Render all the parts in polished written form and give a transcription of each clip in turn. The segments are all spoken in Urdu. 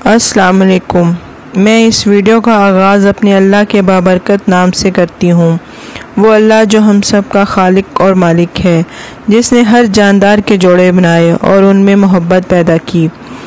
السلام علیکم۔ میں اس ویڈیو کا آغاز اپنے اللہ کے بابرکت نام سے کرتی ہوں۔ وہ اللہ جو ہم سب کا خالق اور مالک ہے، جس نے ہر جاندار کے جوڑے بنائے اور ان میں محبت پیدا کی۔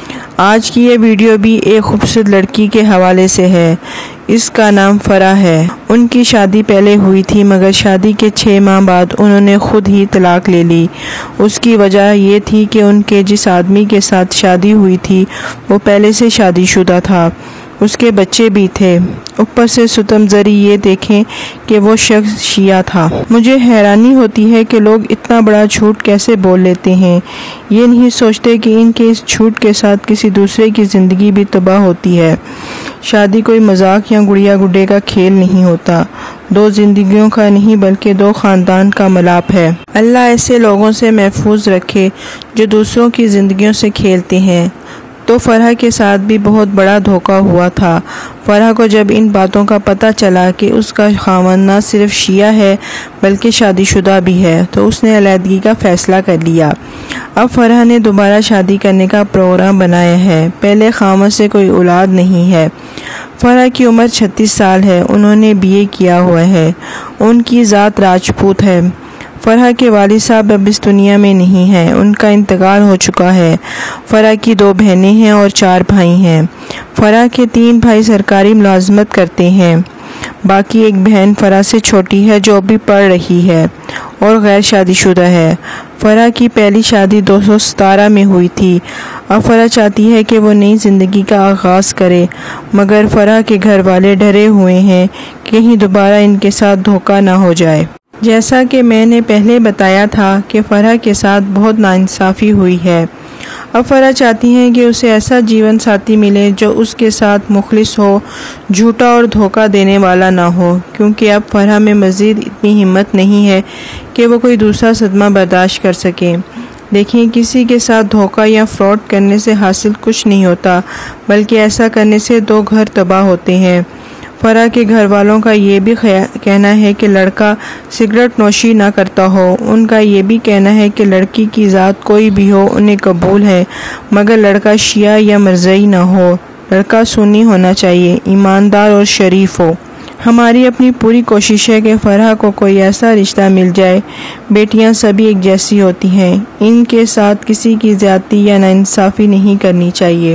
آج کی یہ ویڈیو بھی ایک خوبصورت لڑکی کے حوالے سے ہے۔ اس کا نام فرح ہے۔ ان کی شادی پہلے ہوئی تھی، مگر شادی کے 6 ماہ بعد انہوں نے خود ہی طلاق لے لی۔ اس کی وجہ یہ تھی کہ ان کے جس آدمی کے ساتھ شادی ہوئی تھی وہ پہلے سے شادی شدہ تھا، اس کے بچے بھی تھے۔ اوپر سے ستم زری یہ دیکھیں کہ وہ شخص شیعہ تھا۔ مجھے حیرانی ہوتی ہے کہ لوگ اتنا بڑا جھوٹ کیسے بول لیتے ہیں۔ یہ نہیں سوچتے کہ ان کے اس جھوٹ کے ساتھ کسی دوسرے کی زندگی بھی تباہ ہوتی ہے۔ شادی کوئی مذاق یا گڑیا گڈے کا کھیل نہیں ہوتا، 2 زندگیوں کا نہیں بلکہ 2 خاندان کا ملاپ ہے۔ اللہ ایسے لوگوں سے محفوظ رکھے جو دوسروں کی زندگیوں سے کھیلتے ہیں۔ تو فرح کے ساتھ بھی بہت بڑا دھوکہ ہوا تھا۔ فرح کو جب ان باتوں کا پتہ چلا کہ اس کا خاوند نہ صرف شیعہ ہے بلکہ شادی شدہ بھی ہے تو اس نے علیحدگی کا فیصلہ کر لیا۔ اب فرح نے دوبارہ شادی کرنے کا پروگرام بنایا ہے۔ پہلے خاوند سے کوئی اولاد نہیں ہے۔ فرح کی عمر 36 سال ہے۔ انہوں نے BA کیا ہوا ہے۔ ان کی ذات راجپوت ہے۔ فرح کے والد صاحب اب اس دنیا میں نہیں ہیں، ان کا انتقال ہو چکا ہے۔ فرح کی 2 بہنیں ہیں اور 4 بھائی ہیں۔ فرح کے 3 بھائی سرکاری ملازمت کرتے ہیں، باقی ایک بہن فرح سے چھوٹی ہے جو ابھی پڑھ رہی ہے اور غیر شادی شدہ ہے۔ فرح کی پہلی شادی 2017 میں ہوئی تھی۔ اب فرح چاہتی ہے کہ وہ نئی زندگی کا آغاز کرے، مگر فرح کے گھر والے ڈرے ہوئے ہیں کہ کہیں دوبارہ ان کے ساتھ دھوکہ نہ ہو جائے۔ جیسا کہ میں نے پہلے بتایا تھا کہ فرح کے ساتھ بہت ناانصافی ہوئی ہے۔ اب فرح چاہتی ہیں کہ اسے ایسا جیون ساتھی ملے جو اس کے ساتھ مخلص ہو، جھوٹا اور دھوکہ دینے والا نہ ہو، کیونکہ اب فرح میں مزید اتنی ہمت نہیں ہے کہ وہ کوئی دوسرا صدمہ برداشت کر سکے۔ دیکھیں، کسی کے ساتھ دھوکہ یا فراڈ کرنے سے حاصل کچھ نہیں ہوتا، بلکہ ایسا کرنے سے 2 گھر تباہ ہوتے ہیں۔ فرح کے گھر والوں کا یہ بھی کہنا ہے کہ لڑکا سگریٹ نوشی نہ کرتا ہو۔ ان کا یہ بھی کہنا ہے کہ لڑکی کی ذات کوئی بھی ہو انہیں قبول ہے، مگر لڑکا شیعہ یا مرزائی نہ ہو، لڑکا سنی ہونا چاہیے، ایماندار اور شریف ہو۔ ہماری اپنی پوری کوشش ہے کہ فرح کو کوئی ایسا رشتہ مل جائے۔ بیٹیاں سبھی ایک جیسی ہوتی ہیں، ان کے ساتھ کسی کی زیادتی یا ناانصافی نہیں کرنی چاہیے۔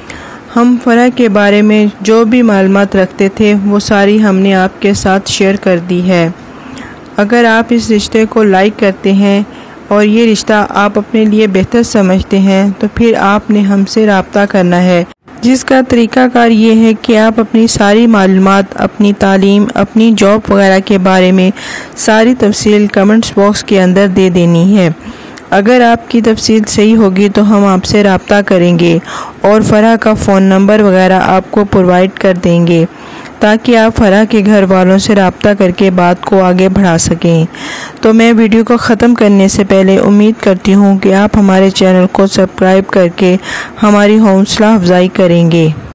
ہم فرح کے بارے میں جو بھی معلومات رکھتے تھے وہ ساری ہم نے آپ کے ساتھ شیئر کر دی ہے۔ اگر آپ اس رشتے کو لائک کرتے ہیں اور یہ رشتہ آپ اپنے لیے بہتر سمجھتے ہیں تو پھر آپ نے ہم سے رابطہ کرنا ہے، جس کا طریقہ کار یہ ہے کہ آپ اپنی ساری معلومات، اپنی تعلیم، اپنی جاب وغیرہ کے بارے میں ساری تفصیل کمنٹس باکس کے اندر دے دینی ہے۔ اگر آپ کی تفصیل صحیح ہوگی تو ہم آپ سے رابطہ کریں گے اور فرح کا فون نمبر وغیرہ آپ کو پرووائڈ کر دیں گے تاکہ آپ فرح کے گھر والوں سے رابطہ کر کے بات کو آگے بڑھا سکیں۔ تو میں ویڈیو کو ختم کرنے سے پہلے امید کرتی ہوں کہ آپ ہمارے چینل کو سبسکرائب کر کے ہماری حوصلہ افزائی کریں گے۔